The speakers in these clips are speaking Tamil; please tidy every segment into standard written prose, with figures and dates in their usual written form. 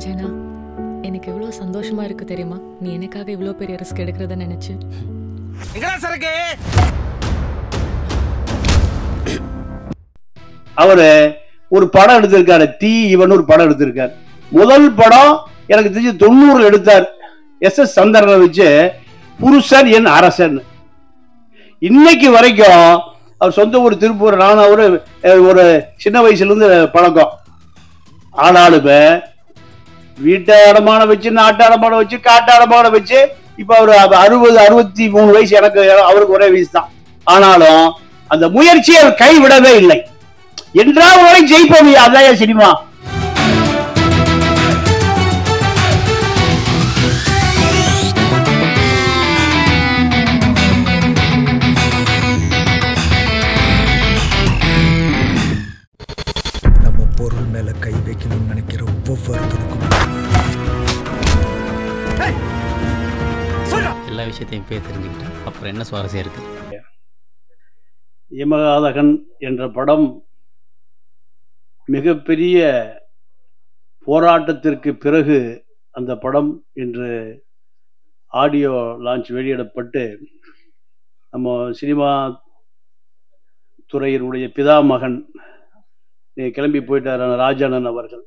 ஜனா, எனக்கு எவ்வளவு சந்தோஷமா இருக்கு தெரியுமா? நீ எனக்காக இவ்வளவு பெரிய ரிஸ்க் எடுக்கிறத நினைச்சு. அவரு ஒரு படம் எடுத்திருக்காரு, டி இவன் ஒரு படம் எடுத்திருக்காரு. முதல் படம் எனக்கு தெரிஞ்சு 90 எடுத்தார். எஸ் சந்திரனை வச்சு புருஷன் என் அரசன். இன்னைக்கு வரைக்கும் அவர் சொந்த ஊர் திருப்பூர். நான் அவரு ஒரு சின்ன வயசுல இருந்து பழக்கம். ஆனாலுமே வீட்டை அடமான வச்சு, நாட்டு அடமான வச்சு, காட்டு அடமான வச்சு, இப்ப அவரு 63 வயசு, எனக்கு அவருக்கு ஒரே வயசு தான். ஆனாலும் அந்த முயற்சியை அவர் கைவிடவே இல்லை. என்றாவது வரை ஜெயிப்போம். அதான் சினிமா. நம்ம பொருள் மேல கை வைக்கணும்னு நினைக்கிற ஒவ்வொருத்தருக்கும் எல்லா விஷயத்தையும் போய் தெரிஞ்சுக்கிட்டா அப்புறம் என்ன சுவாரஸ்யம் இருக்கு? யமகாதகன் என்ற படம் மிகப்பெரிய போராட்டத்திற்கு பிறகு அந்த படம் இன்று ஆடியோ லான்ச் வெளியிடப்பட்டு நம்ம சினிமா துறையினுடைய பிதாமகன் கிளம்பி போயிட்டார் ராஜானன் அவர்கள்.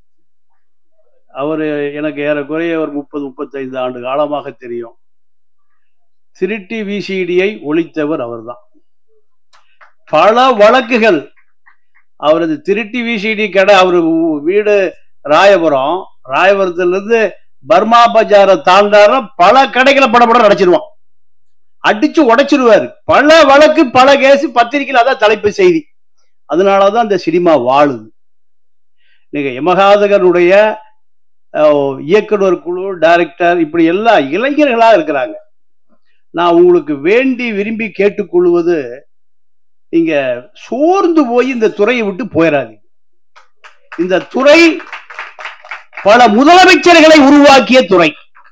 அவர் எனக்கு ஏறக்குறைய ஒரு 30-35 ஆண்டு காலமாக தெரியும். திருட்டி விசிடியை ஒழித்தவர் அவர்தான். பல வழக்குகள் அவரது திருட்டி விசிடி கடை, அவரு வீடு ராயபுரம், ராயபுரத்திலிருந்து பர்மா பஜாரை தாண்டார பல கடைகளை படப்பட நடச்சிருவான், அடிச்சு உடைச்சிருவாரு. பல வழக்கு, பல கேஸ், பத்திரிகையில் அதான் தலைப்பு செய்தி. அதனாலதான் இந்த சினிமா வாழுது. நீங்க யமகாதகனுடைய இயக்குனர் குழு, டைரக்டர், இப்படி எல்லாம் இளைஞர்களா இருக்கிறாங்க. நான் உங்களுக்கு வேண்டி விரும்பி கேட்டுக்கொள்வது, நீங்க சோர்ந்து போய் இந்த துறையை விட்டு போயிடாதீங்க. இந்த துறை பல முதலமைச்சர்களை உருவாக்கிய துறை,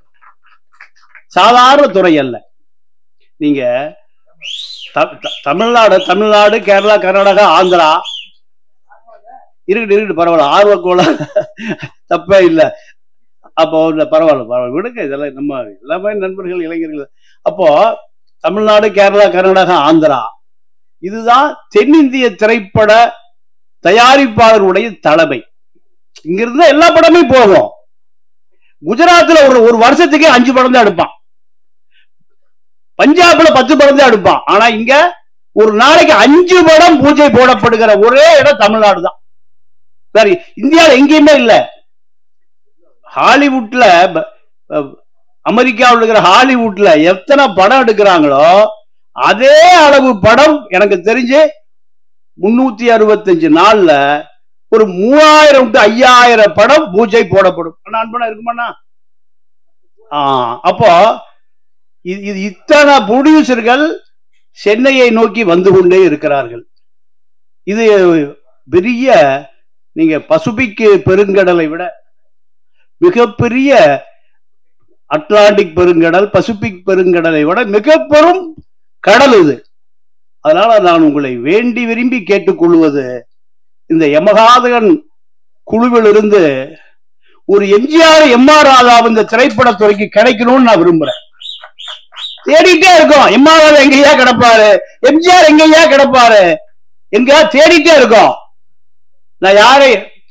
சாதாரண துறை அல்ல. நீங்க தமிழ்நாடு, கேரளா, கர்நாடகா, ஆந்திரா இருக்கட்டு பரவாயில்ல, ஆர்வக்கோள தப்பே இல்லை. அப்போ பரவாயில்ல விடுங்க, இதெல்லாம் நம்ம எல்லாமே நண்பர்கள், இளைஞர்கள். அப்போ தமிழ்நாடு, கேரளா, கர்நாடகா, ஆந்திரா, இதுதான் தென்னிந்திய திரைப்பட தயாரிப்பாளருடைய தலைமை. இங்கிருந்து எல்லா படமே போகும். குஜராத்ல ஒரு வருஷத்துக்கு 5 படம் தான் எடுப்பான். பஞ்சாப்ல 10 படம் தான் எடுப்பான். ஆனா இங்க ஒரு நாளைக்கு 5 படம் பூஜை போடப்படுகிற ஒரே இடம் தமிழ்நாடு தான். சரி, இந்தியாவில் எங்கேயுமே இல்ல. ஹாலிவுட்ல, அமெரிக்காவில் இருக்கிற ஹாலிவுட்ல எத்தனை படம் எடுக்கிறாங்களோ அதே அளவு படம் எனக்கு தெரிஞ்சு 365 நாள்ல ஒரு 3000 to 5000 படம் பூஜை போடப்படும். அன்பனா இருக்குமாண்ணா? அப்போ இது இத்தனை ப்ரொடியூசர்கள் சென்னையை நோக்கி வந்து கொண்டே இருக்கிறார்கள். இது பெரிய, நீங்க பசிபிக் பெருங்கடலை விட மிகப்பெரிய, அட்லாண்டிக் பெருங்கடல், பசிபிக் பெருங்கடலை விட மிக பெரும் கடல் இது. அதனால நான் உங்களை வேண்டி விரும்பி கேட்டுக்கொள்வது, இந்த யமகாதகன் குழுவில் இருந்து ஒரு எம்ஜிஆர், எம்ஆர் ராதா இந்த திரைப்படத்துறைக்கு கிடைக்கணும்னு நான் விரும்புறேன். தேடிட்டே இருக்கோம். எம்ஆர் ராதா எங்கேயா கிடப்பாரு, எம்ஜிஆர் எங்கேயா கிடப்பாரு, எங்கேயா தேடிட்டே இருக்கோம். நான் யாரை,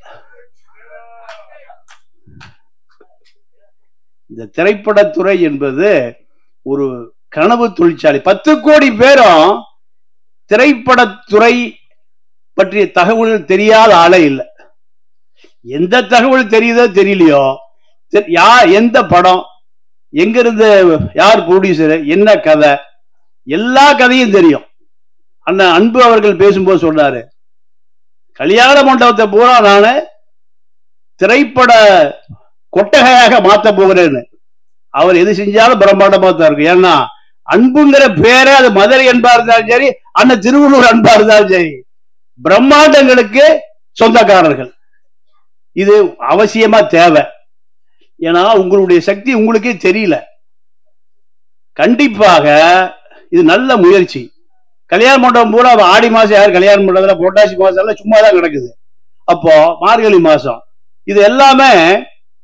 இந்த திரைப்படத்துறை என்பது ஒரு கனவு தொழிற்சாலை. 10 கோடி பேரும் திரைப்படத்துறை பற்றிய தகவல் தெரியாத ஆளே இல்லை. எந்த தகவல் தெரியுதோ தெரியலையோ, எந்த படம், எங்கிருந்து, யார் ப்ரொடியூசர், என்ன கதை, எல்லா கதையும் தெரியும். அண்ணன் அன்பு அவர்கள் பேசும்போது சொன்னாரு, கல்யாண மண்டபத்தை பூரா நானு திரைப்பட கொட்டகையாக மாத்த போகிறேன்னு. அவர் எது செஞ்சாலும் பிரம்மாண்டமா தான் இருக்கும். ஏன்னா அன்புங்கிற பேரை, அது மதுரை அன்பா இருந்தாலும் சரி, அண்ணன் திருவள்ளூர் அன்பா இருந்தாலும் சரி, பிரம்மாண்டங்களுக்கு சொந்தக்காரர்கள். இது அவசியமா தேவை. ஏன்னா உங்களுடைய சக்தி உங்களுக்கே தெரியல. கண்டிப்பாக இது நல்ல முயற்சி. கல்யாண மண்டபம் பூரா ஆடி மாசம் யார் கல்யாண மண்டபத்துல, புரட்டாசி மாசம் எல்லாம் சும்மா தான் கிடக்குது. அப்போ மார்கழி மாசம் இது எல்லாமே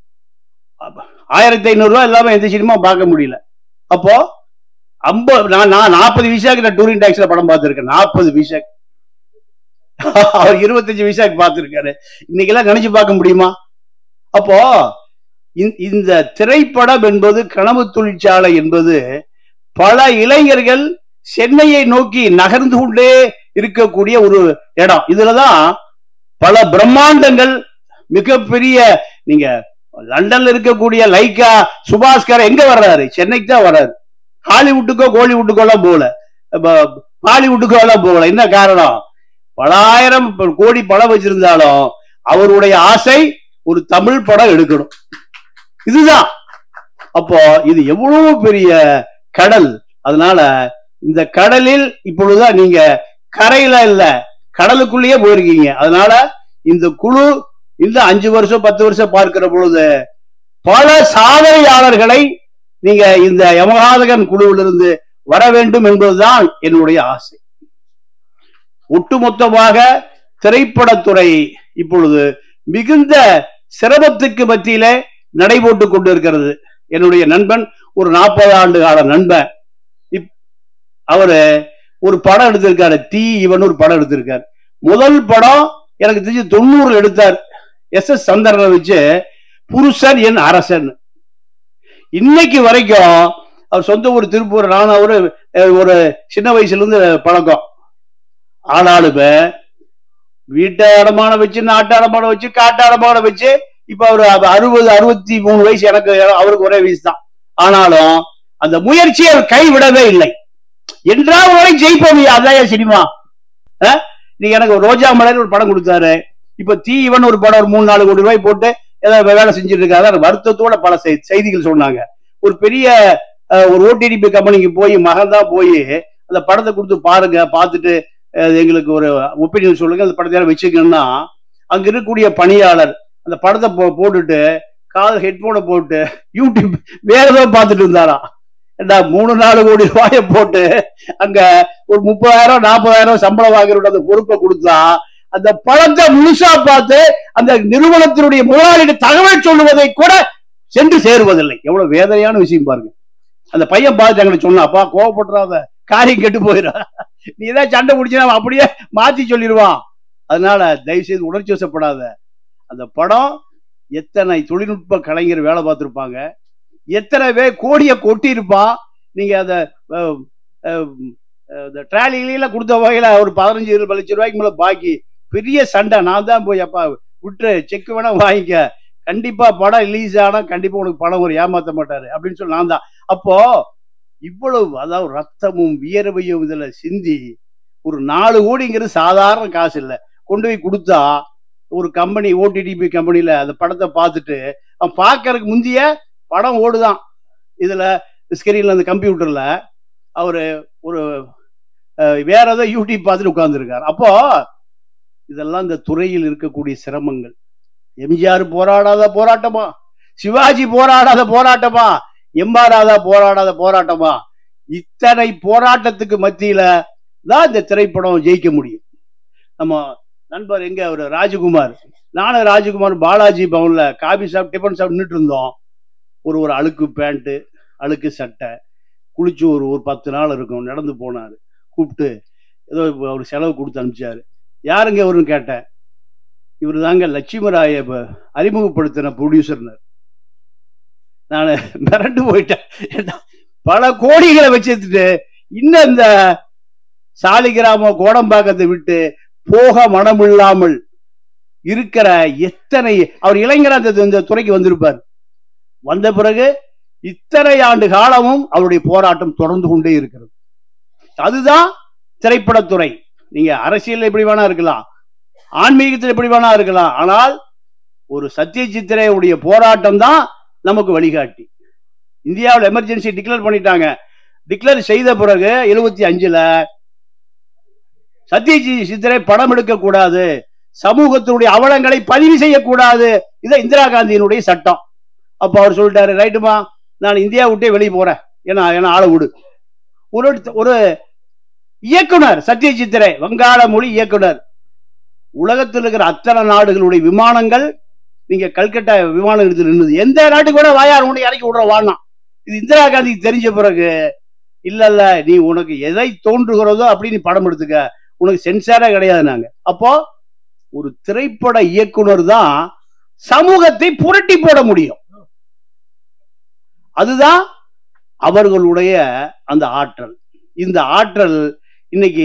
1500 ரூபாய் இல்லாம எந்த சினிமா பார்க்க முடியல. அப்போ 50 நான் 40 விசாக்கு நான் டூரிங் டாக்ஸ்ல படம் பார்த்திருக்கேன். 40 விசாக்கு. அவர் 25 விசாக்கு பார்த்திருக்காரு. இன்னைக்கு எல்லாம் நினைச்சு பார்க்க முடியுமா? அப்போ இந்த திரைப்படம் என்பது கனவு தொழிற்சாலை என்பது பல இளைஞர்கள் சென்னையை நோக்கி நகர்ந்து கொண்டே இருக்கக்கூடிய ஒரு இடம். இதுலதான் பல பிரம்மாண்டங்கள் மிகப்பெரிய, நீங்க லண்டன்ல இருக்கக்கூடிய லைக்கா சுபாஸ்கர் எங்க வர்றாரு? சென்னைக்கு தான் வர்றாரு. ஹாலிவுட்டுக்கோ கோலிவுட்டுக்கோ எல்லாம் போகல, பாலிவுட்டுக்கோ எல்லாம் போகல. என்ன காரணம்? பலாயிரம் கோடி படம் வச்சிருந்தாலும் அவருடைய ஆசை ஒரு தமிழ் படம் எடுக்கணும். இதுதான். அப்போ இது எவ்வளவு பெரிய கடல். அதனால இந்த கடலில் இப்பொழுதுதான் நீங்க கரையில இல்ல, கடலுக்குள்ளேயே போயிருக்கீங்க. அதனால இந்த குழு இந்த 5 வருஷம் 10 வருஷம் பார்க்கிற பொழுது பல சாதனையாளர்களை நீங்க இந்த யமகாதகன் குழுவிலிருந்து வர வேண்டும் என்பதுதான் என்னுடைய ஆசை. ஒட்டுமொத்தமாக திரைப்படத்துறை இப்பொழுது மிகுந்த சிரமத்துக்கு மத்தியிலே நடைபோட்டு கொண்டிருக்கிறது. என்னுடைய நண்பன், ஒரு 40 ஆண்டு கால நண்பன், அவரு ஒரு படம் எடுத்திருக்காரு. இவன் ஒரு படம் எடுத்திருக்காரு. முதல் படம் எனக்கு தெரிஞ்சு 90 எடுத்தார். SS சந்திரனை வச்சு புருஷன் என் அரசன். இன்னைக்கு வரைக்கும் அவர் சொந்த ஊர் திருப்பூர். நான் ஒரு சின்ன வயசுல இருந்து பழக்கம். ஆனாலுமே வீட்டை அடமானம் வச்சு, நாட்டு அடமானம் வச்சு, காட்டு அடமானம் வச்சு, இப்ப அவரு 63 வயசு. எனக்கு அவருக்கு ஒரே வயசு தான். ஆனாலும் அந்த முயற்சியை கைவிடவே இல்லை. என்றாவது வரை ஜெயிப்போம். அதான் சினிமா. நீங்க எனக்கு ரோஜா மலர் ஒரு படம் கொடுத்தாரு. இப்ப இவன் ஒரு படம் ஒரு 3-4 கோடி ரூபாய் போட்டு ஏதாவது வேலை செஞ்சுட்டு இருக்காரு. வருத்தத்தோட பல செய்திகள் சொன்னாங்க. ஒரு பெரிய ஒரு OTT கம்பெனிக்கு போய் மகன் தான் போய் அந்த படத்தை கொடுத்து பாருங்க, பார்த்துட்டு எங்களுக்கு ஒரு ஒப்பீனியன் சொல்லுங்க, அந்த படத்தை வச்சுக்கணும்னா அங்க இருக்கக்கூடிய பணியாளர் அந்த படத்தை போட்டுட்டு காதல் ஹெட்போனை போட்டு யூடியூப் வேற ஏதோ பார்த்துட்டு இருந்தாராம். 3-4 கோடி ரூபாயை போட்டு அங்க ஒரு 30,000-40,000 சம்பளம் வாங்குற அந்த பொறுப்பை கொடுத்தா அந்த படத்தை முழுசா பார்த்து அந்த நிறுவனத்தினுடைய முதலாளிக்கு தகவல் சொல்லுவதை கூட சென்று சேருவதில்லை. எவ்வளவு வேதனையான விஷயம் பாருங்க. அந்த பையன் பார்த்து எங்களுக்கு சொன்னா, அப்பா கோவப்படுறாத, காரியம் கெட்டு போயிடா, நீ ஏதாவது சண்டை பிடிச்சா அப்படியே மாத்தி சொல்லிடுவான். அதனால தயவு செய்து உணர்ச்சி வசப்படாத. அந்த படம் எத்தனை தொழில்நுட்ப கலைஞர் வேலை பார்த்திருப்பாங்க, எத்தனை பேர் கோடியை கொட்டி இருப்பான். நீங்க அந்த ட்ராலியில கொடுத்த வகையில ஒரு 15-20 லட்சம் ரூபாய்க்கு மேல பாக்கி, பெரிய சண்டை. நான் தான் போய் அப்பா விட்டு செக் வேணா வாங்கிக்க, கண்டிப்பா படம் ரிலீஸ் ஆனா கண்டிப்பா உனக்கு படம் ஒரு ஏமாத்த மாட்டாரு அப்படின்னு சொல்லி நான் தான். அப்போ இவ்வளவு, அதாவது ரத்தமும் வியர்வையும் இதுல சிந்தி ஒரு 4 கோடிங்கிறது சாதாரண காசு இல்லை. கொண்டு போய் கொடுத்தா ஒரு கம்பெனி, OTT கம்பெனியில அந்த படத்தை பார்த்துட்டு அவன் பார்க்கறதுக்கு முந்தைய படம் ஓடுதான் இதுல ஸ்கிரீன்ல, அந்த கம்ப்யூட்டர்ல. அவரு ஒரு வேற ஏதோ யூடியூப் பார்த்துட்டு உட்கார்ந்துருக்காரு. அப்போ இதெல்லாம் இந்த துறையில் இருக்கக்கூடிய சிரமங்கள். எம்ஜிஆர் போராடாத போராட்டமா, சிவாஜி போராடாத போராட்டமா, MR ராதா போராடாத போராட்டமா? இத்தனை போராட்டத்துக்கு மத்தியில தான் இந்த திரைப்படம் ஜெயிக்க முடியும். நம்ம நண்பர் எங்க ஒரு ராஜகுமார், நானும் ராஜகுமார் பாலாஜி பவன்ல காபி சாப்பிட்டு டிஃபன் சாப்பிட்டு நின்றுட்டு இருந்தோம். ஒரு அழுக்கு பேண்ட்டு, அழுக்கு சட்டை, குளிச்சு ஒரு 10 நாள் இருக்கும். நடந்து போனாரு. கூப்பிட்டு ஏதோ ஒரு செலவு கொடுத்து அனுப்பிச்சாரு. யாருங்க இவருன்னு கேட்டேன். இவரு தாங்க லட்சுமராய அறிமுகப்படுத்தின ப்ரொடியூசர்னர். நான் மிரண்டு போயிட்டேன். பல கோடிகளை வச்சுட்டு இன்னும் இந்த சாலிகிராம கோடம்பாக்கத்தை விட்டு போக மனமில்லாமல் இருக்கிற எத்தனை, அவர் இளைஞர் அந்த துறைக்கு வந்திருப்பார். வந்த பிறகு இத்தனை ஆண்டு காலமும் அவருடைய போராட்டம் தொடர்ந்து கொண்டே இருக்கிறது. அதுதான் திரைப்படத்துறை. நீங்க அரசியல் எப்படி வேணா இருக்கலாம், ஆன்மீகத்தில் எப்படி வேணா இருக்கலாம், ஆனால் ஒரு சத்யஜித்ரேவுடைய போராட்டம் தான் நமக்கு வழிகாட்டி. இந்தியாவில் எமர்ஜென்சி டிக்ளேர் பண்ணிட்டாங்க. டிக்ளேர் செய்த பிறகு 75ல சத்யஜித்ரே படம் எடுக்க கூடாது, சமூகத்தினுடைய அவலங்களை பதிவு செய்யக்கூடாது. இதான் இந்திரா காந்தியினுடைய சட்டம். அப்ப அவர் சொல்லிட்டாரு, ரைட்டுமா, நான் இந்தியா விட்டே வெளியே போறேன், ஏன்னா ஆளை விடு. ஒரு இயக்குனர் சத்யஜித்ரே, வங்காள மொழி இயக்குனர், உலகத்தில் இருக்கிற அத்தனை நாடுகளுடைய விமானங்கள் நீங்க கல்கட்டா விமான நிலையத்தில் நின்றுது. எந்த நாட்டுக்கு கூட வாயார் உன்னை இறக்கி விடுற வானா. இது இந்திரா காந்திக்கு தெரிஞ்ச பிறகு இல்ல நீ உனக்கு எதை தோன்றுகிறதோ அப்படி நீ படம் எடுத்துக்க, உனக்கு சென்சாரே கிடையாது. நாங்க அப்போ ஒரு திரைப்பட இயக்குனர் தான் சமூகத்தை புரட்டி போட முடியும். அதுதான் அவர்களுடைய அந்த ஆற்றல். இந்த ஆற்றல் இன்னைக்கு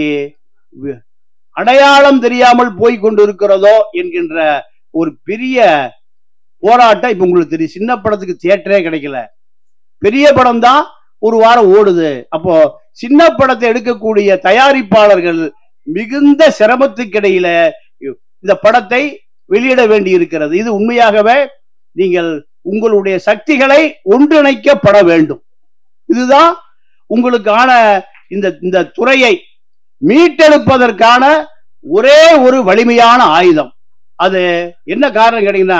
அடையாளம் தெரியாமல் போய் கொண்டிருக்கிறதோ என்கின்ற ஒரு பெரிய போராட்டம் இப்ப உங்களுக்கு தெரியும். சின்ன படத்துக்கு தியேட்டரே கிடைக்கல, பெரிய படம் தான் ஒரு வாரம் ஓடுது. அப்போ சின்ன படத்தை எடுக்கக்கூடிய தயாரிப்பாளர்கள் மிகுந்த சிரமத்துக்கிடையில இந்த படத்தை வெளியிட வேண்டி இருக்கிறது. இது உண்மையாகவே நீங்கள் உங்களுடைய சக்திகளை ஒன்றிணைக்கப்பட வேண்டும். இதுதான் உங்களுக்கான இந்த துறையை மீட்டெடுப்பதற்கான ஒரே ஒரு வலிமையான ஆயுதம். அது என்ன காரணம் கேட்டீங்கன்னா,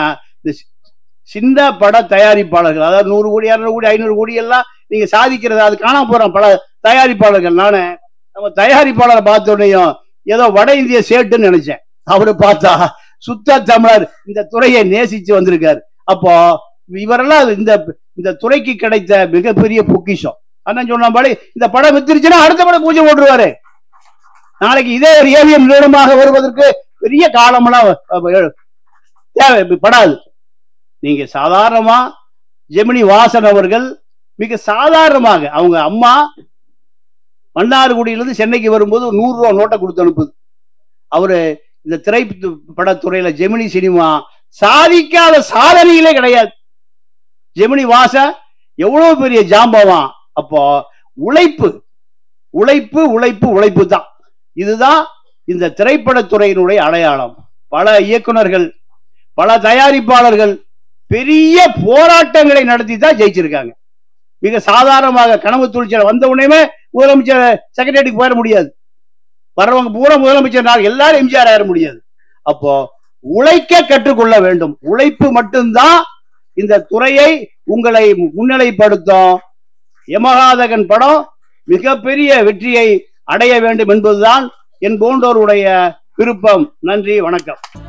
சின்ன பட தயாரிப்பாளர்கள், அதாவது 100 கோடி 200 கோடி 500 கோடி எல்லாம் நீங்க சாதிக்கிறது அது காணாம போறோம். பல தயாரிப்பாளர்கள், நானு நம்ம தயாரிப்பாளரை பார்த்த உடனேயும் ஏதோ வட இந்திய சேட்டுன்னு நினைச்சேன். அவரு பார்த்தா சுத்த தமிழர், இந்த துறையை நேசிச்சு வந்திருக்காரு. அப்போ இவரெல்லாம் இந்த துறைக்கு கிடைத்த மிகப்பெரிய பொக்கிஷம். அண்ணன் சொன்னபடி இந்த படம் வித்துருச்சுன்னா அடுத்த படம் பூஜை போட்டுருவாரு. நாளைக்கு இதே ஏவிஎம் நிறுவனமாக வருவதற்கு பெரிய காலமெல்லாம் தேவைப்படாது. நீங்க சாதாரணமா ஜெமினி வாசன் அவர்கள் மிக சாதாரணமாக அவங்க அம்மா மன்னார்குடியிலிருந்து சென்னைக்கு வரும்போது 100 ரூபா நோட்டை கொடுத்து அனுப்புது. அவரு இந்த திரைப்படத்துறையில ஜெமினி சினிமா சாதிக்காத சாதனைகளே கிடையாது. ஜெமினி வாசன் எவ்வளவு பெரிய ஜாம்பவான். அப்போ உழைப்பு உழைப்பு உழைப்பு உழைப்பு தான். இதுதான் இந்த திரைப்படத்துறையினுடைய அடையாளம். பல இயக்குனர்கள், பல தயாரிப்பாளர்கள் பெரிய போராட்டங்களை நடத்தி தான் ஜெயிச்சிருக்காங்க. மிக சாதாரணமாக கனவு தொழிற்சாலை வந்த உடனே முதலமைச்சர் செக்ரட்டரிக்கு போயிட முடியாது. வர்றவங்க பூரா முதலமைச்சர் எல்லாரும் எம்ஜிஆர் ஆயிட முடியாது. அப்போ உழைக்க கற்றுக்கொள்ள வேண்டும். உழைப்பு மட்டும்தான் இந்த துறையை உங்களை முன்னிலைப்படுத்தும். யமகாதகன் படம் மிகப்பெரிய வெற்றியை அடைய வேண்டும் என்பதுதான் என் போன்றோருடைய விருப்பம். நன்றி, வணக்கம்.